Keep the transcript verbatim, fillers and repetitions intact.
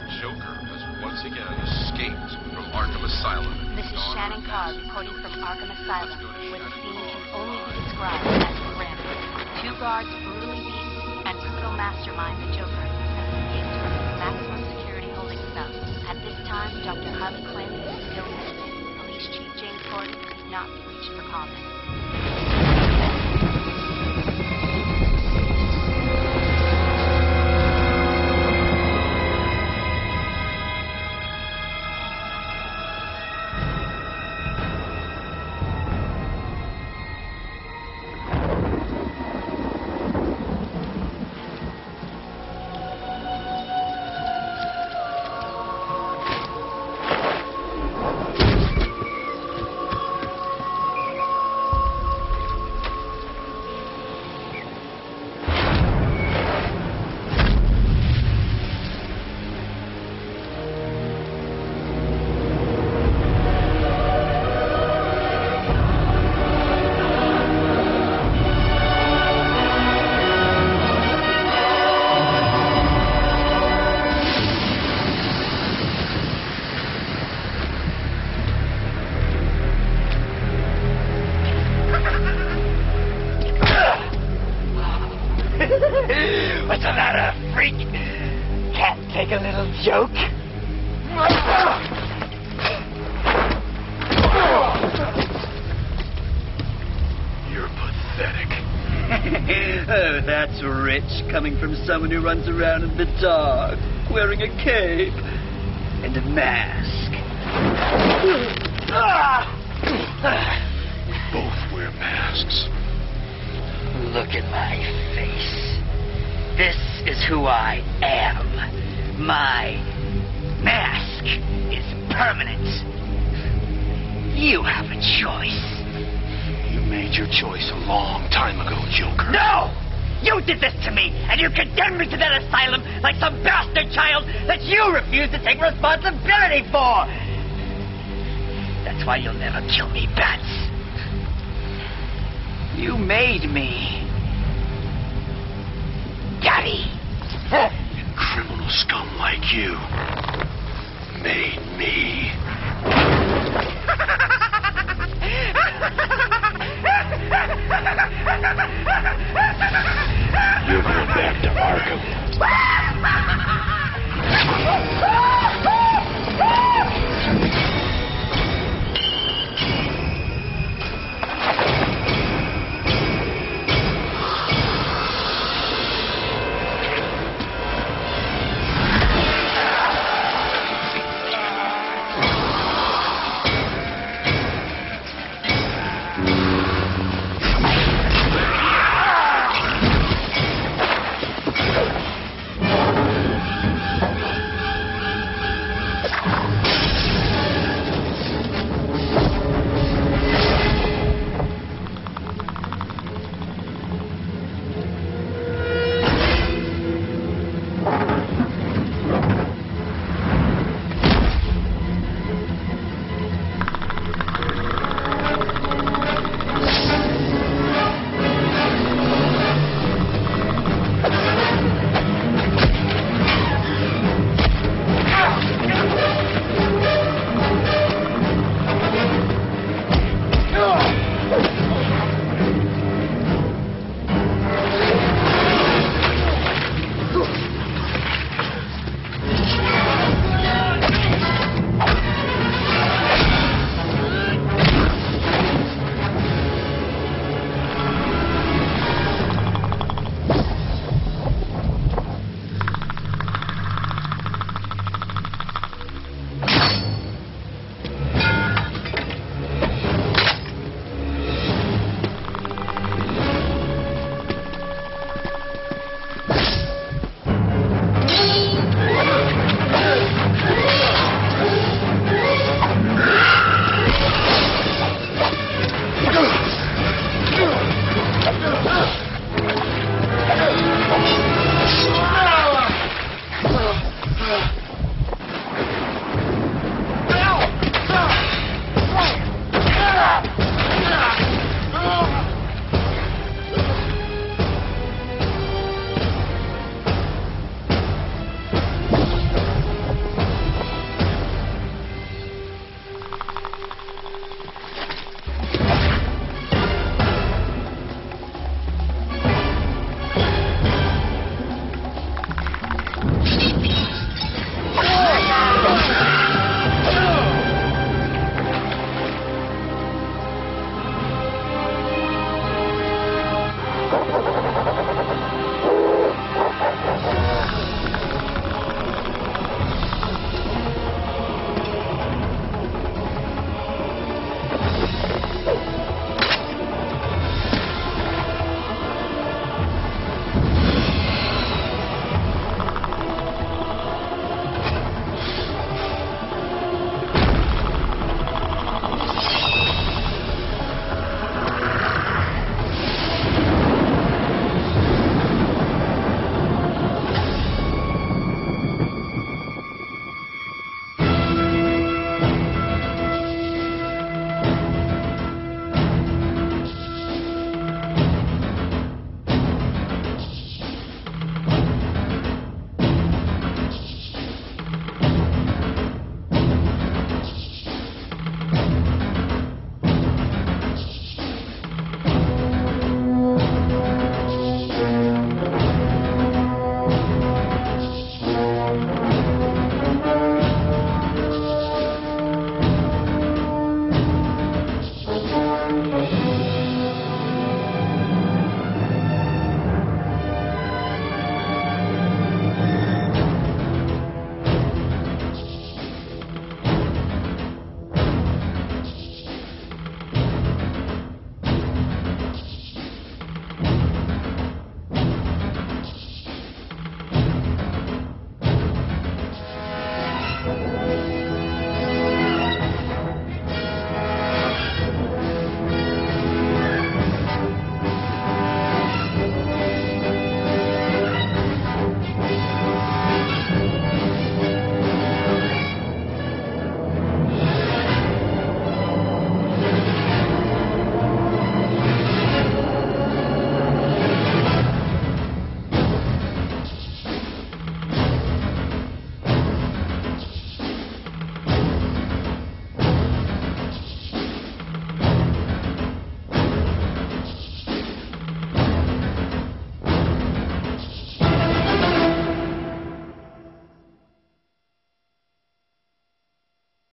Joker has once again escaped from Arkham Asylum. This is Shannon Carr reporting from Arkham Asylum, where the scene can only be described as grim. Two guards brutally beaten, and criminal mastermind the Joker has escaped from his maximum security holding cell. At this time, Doctor Harley Quinn is still missing. Police Chief James Gordon could not be reached for comment. What's the matter, freak? Can't take a little joke? You're pathetic. Oh, that's rich, coming from someone who runs around in the dark, wearing a cape and a mask. We both wear masks. Look at my face. This is who I am. My mask is permanent. You have a choice. You made your choice a long time ago, Joker. No! You did this to me, and you condemned me to that asylum like some bastard child that you refused to take responsibility for. That's why you'll never kill me, Bats. You made me. Daddy. And criminal scum like you made me.